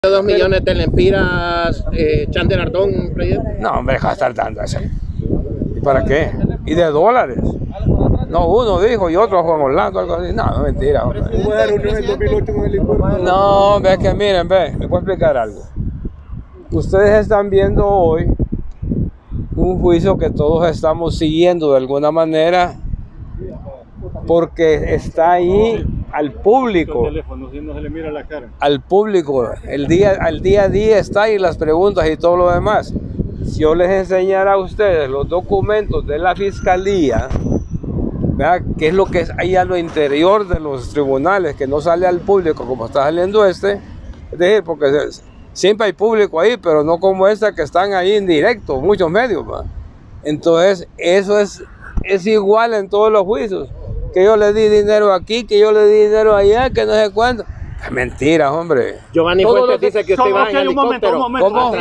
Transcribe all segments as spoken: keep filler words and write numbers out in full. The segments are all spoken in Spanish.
Dos millones de lempiras, eh, Chandler Ardón, presidente. No, hombre, deja de estar dando eso. ¿Y para qué? ¿Y de dólares? No, uno dijo y otro Juan Orlando, algo así. No, no, mentira, hombre. ¿Hubo una reunión en dos mil ocho con el licor? No, ve que miren, ve, les voy a explicar algo. Ustedes están viendo hoy un juicio que todos estamos siguiendo de alguna manera porque está ahí al público, al público, el día, al día a día está ahí las preguntas y todo lo demás. Si yo les enseñara a ustedes los documentos de la fiscalía, ¿verdad? ¿Qué es lo que es ahí a lo interior de los tribunales que no sale al público como está saliendo este? Es decir, porque siempre hay público ahí, pero no como esta que están ahí en directo, muchos medios, ¿verdad? Entonces eso es, es igual en todos los juicios. Que yo le di dinero aquí, que yo le di dinero allá, que no sé cuánto. Es mentira, hombre. Giovanni Fuentes dice que usted va en helicóptero. ¿Cómo?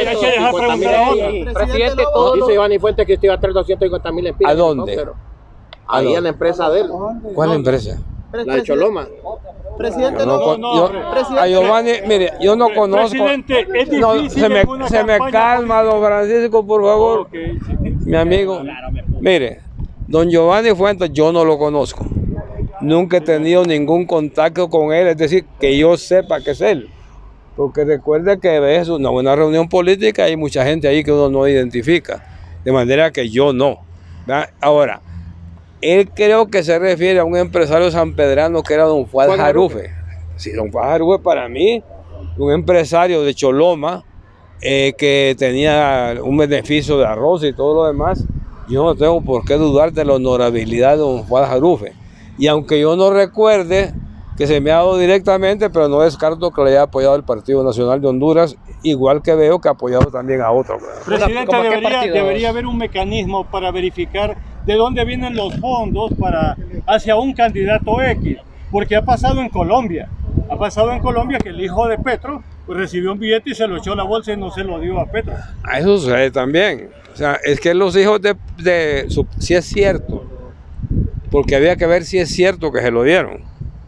Presidente, todo dice Giovanni Fuentes que usted iba a traer doscientos cincuenta mil empiras. ¿A dónde? Ahí en la empresa de él. ¿Cuál empresa? La de Choloma. Presidente, no, no, yo, yo, a Giovanni, mire, yo no conozco. Presidente, es difícil. No, se me, se me calma, don Francisco, por favor. Okay. Mi amigo, mire. Don Giovanni Fuentes yo no lo conozco, nunca he tenido ningún contacto con él, es decir, que yo sepa que es él, porque recuerde que es una buena reunión política y hay mucha gente ahí que uno no identifica, de manera que yo no. ¿Verdad? Ahora, él creo que se refiere a un empresario sanpedrano que era don Fuad Jarufe. Sí, don Fuad Jarufe para mí, un empresario de Choloma, eh, que tenía un beneficio de arroz y todo lo demás. Yo no tengo por qué dudar de la honorabilidad de don Fuad Jarufe. Y aunque yo no recuerde que se me ha dado directamente, pero no descarto que le haya apoyado el Partido Nacional de Honduras, igual que veo que ha apoyado también a otro. Presidente, debería, debería haber un mecanismo para verificar de dónde vienen los fondos para, hacia un candidato X, porque ha pasado en Colombia. Ha pasado en Colombia que el hijo de Petro pues, recibió un billete y se lo echó a la bolsa y no se lo dio a Petro. A eso sucede también. O sea, es que los hijos de, de su, si es cierto, porque había que ver si es cierto que se lo dieron.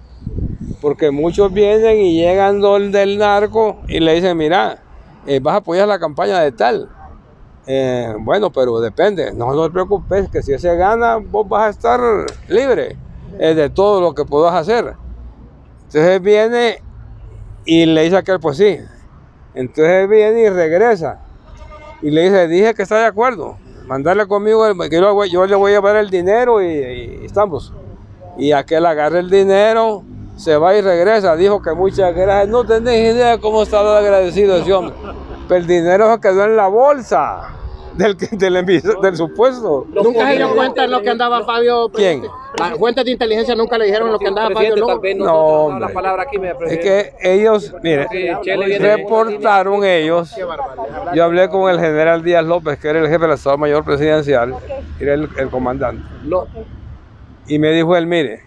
Porque muchos vienen y llegan del narco y le dicen, mira, eh, vas a apoyar la campaña de tal. Eh, bueno, pero depende, no, no te preocupes, que si se gana, vos vas a estar libre eh, de todo lo que puedas hacer. Entonces viene y le dice a aquel, pues sí. Entonces viene y regresa. Y le dice, dije que está de acuerdo, mandarle conmigo, que yo, yo le voy a llevar el dinero y, y estamos. Y aquel agarra el dinero, se va y regresa, dijo que muchas gracias, no tenés idea cómo estaba agradecido ese hombre. Pero el dinero se quedó en la bolsa del, del, del supuesto. ¿Nunca se dieron cuenta de lo que andaba Fabio? ¿Quién? Las fuentes de inteligencia nunca le dijeron lo que andaba Fabio. No, tal vez no, hombre. La palabra aquí, me es que ellos, mire, reportaron ellos. Yo hablé con el general Díaz López, que era el jefe del Estado Mayor Presidencial, era el, el comandante. Y me dijo él, mire,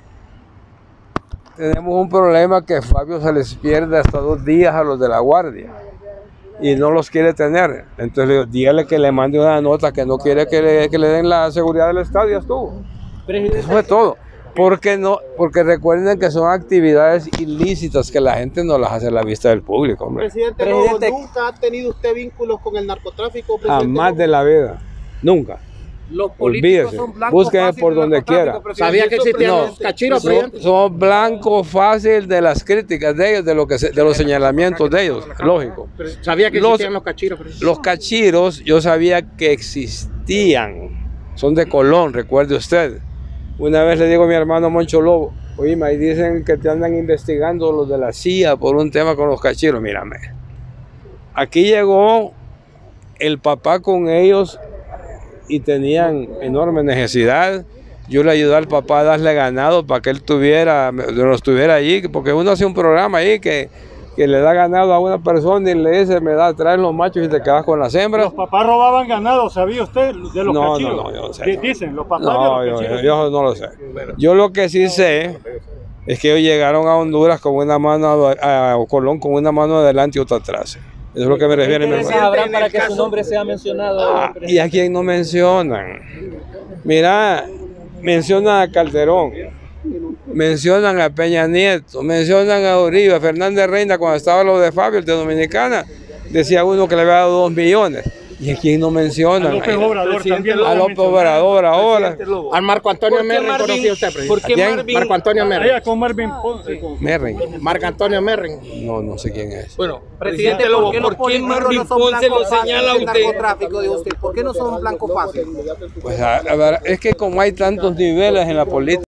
tenemos un problema que Fabio se les pierde hasta dos días a los de la guardia y no los quiere tener. Entonces le digo, dígale que le mande una nota que no quiere que le, que le den la seguridad del Estado y ya estuvo. Eso fue todo. Porque, no, porque recuerden que son actividades ilícitas que la gente no las hace a la vista del público. Hombre. Presidente, Presidente, ¿nunca ha tenido usted vínculos con el narcotráfico? Jamás de la vida, nunca. Los políticos son blancos. Búsquenme por donde quiera. ¿Sabía que existían no, los cachiros, presidente? Somos blancos fácil de las críticas de ellos, de, lo que se, de los señalamientos de ellos, lógico. ¿Sabía que existían los, los cachiros, presidente? Los cachiros, yo sabía que existían. Son de Colón, recuerde usted. Una vez le digo a mi hermano Moncho Lobo, oye, ahí dicen que te andan investigando los de la C I A por un tema con los cachiros. Mírame, aquí llegó el papá con ellos y tenían enorme necesidad. Yo le ayudé al papá a darle ganado para que él tuviera, no estuviera allí, porque uno hace un programa ahí que, que le da ganado a una persona y le dice, me da, traen los machos y te quedas con las hembras. Los papás robaban ganado, ¿sabía usted? De los no, cachiros. No, no, yo no sé. Dicen, los papás no, de los yo, yo, yo no lo sé. Yo lo que sí sé es que ellos llegaron a Honduras con una mano, a Colón con una mano adelante y otra atrás. Eso es lo que me refiere mi hermano. ¿Habrá para que su nombre sea mencionado? Ah, ¿y a quién no mencionan? Mira, menciona a Calderón, mencionan a Peña Nieto, mencionan a Uribe, a Fernández Reina cuando estaba lo de Fabio, el de Dominicana, decía uno que le había dado dos millones. ¿Y a quién no mencionan? A López Obrador también lo A López Obrador ahora. Al Marco Antonio Merrin conocía usted, presidente. ¿Por qué ¿Quién? Marvin? Marco Antonio Merrin. Allá con Marvin Ponce. con- Merrin. Marco Antonio Merrin. No, no sé quién es. Bueno, presidente Lobo, ¿por qué Marvin Ponce lo señala a usted? narcotráfico de usted? ¿Por qué no son blanco fácil? Pues a- a ver, es que como hay tantos niveles en la política.